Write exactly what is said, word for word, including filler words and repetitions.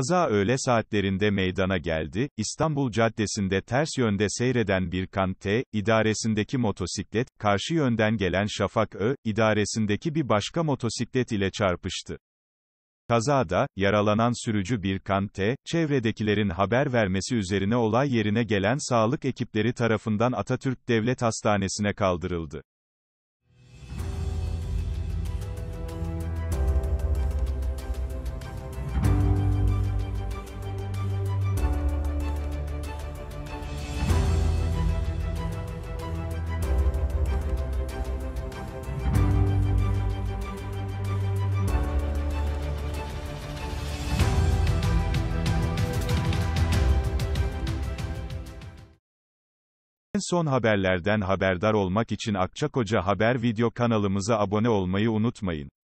Kaza öğle saatlerinde meydana geldi. İstanbul Caddesi'nde ters yönde seyreden Birkan T. idaresindeki motosiklet, karşı yönden gelen Şafak Ö. idaresindeki bir başka motosiklet ile çarpıştı. Kazada, yaralanan sürücü Birkan T., çevredekilerin haber vermesi üzerine olay yerine gelen sağlık ekipleri tarafından Atatürk Devlet Hastanesi'ne kaldırıldı. En son haberlerden haberdar olmak için Akçakoca Haber video kanalımıza abone olmayı unutmayın.